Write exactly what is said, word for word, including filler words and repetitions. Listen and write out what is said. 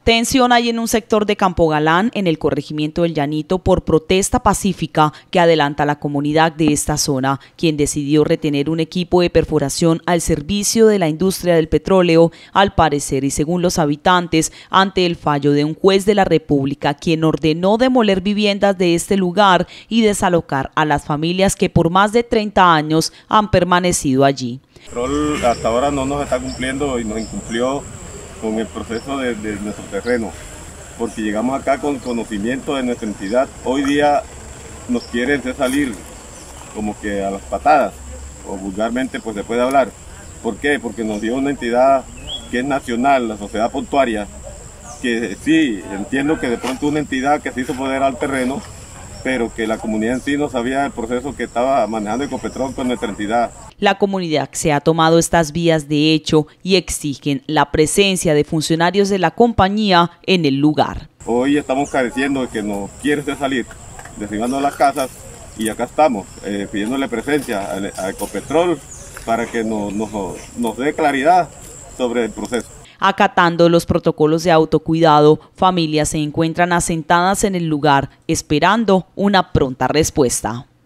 Tensión hay en un sector de Campo Galán, en el corregimiento del Llanito, por protesta pacífica que adelanta la comunidad de esta zona, quien decidió retener un equipo de perforación al servicio de la industria del petróleo, al parecer y según los habitantes, ante el fallo de un juez de la República, quien ordenó demoler viviendas de este lugar y desalocar a las familias que por más de treinta años han permanecido allí. El petróleo hasta ahora no nos está cumpliendo y nos incumplió con el proceso de, de nuestro terreno, porque llegamos acá con conocimiento de nuestra entidad. Hoy día nos quieren hacer salir como que a las patadas, o vulgarmente pues se puede hablar. ¿Por qué? Porque nos dio una entidad que es nacional, la Sociedad Portuaria, que sí, entiendo que de pronto una entidad que se hizo poder al terreno, pero que la comunidad en sí no sabía el proceso que estaba manejando Ecopetrol con nuestra entidad. La comunidad se ha tomado estas vías de hecho y exigen la presencia de funcionarios de la compañía en el lugar. Hoy estamos careciendo de que nos quiere hacer salir, derribando las casas, y acá estamos eh, pidiéndole presencia a, a Ecopetrol para que nos, nos, nos dé claridad sobre el proceso. Acatando los protocolos de autocuidado, familias se encuentran asentadas en el lugar esperando una pronta respuesta.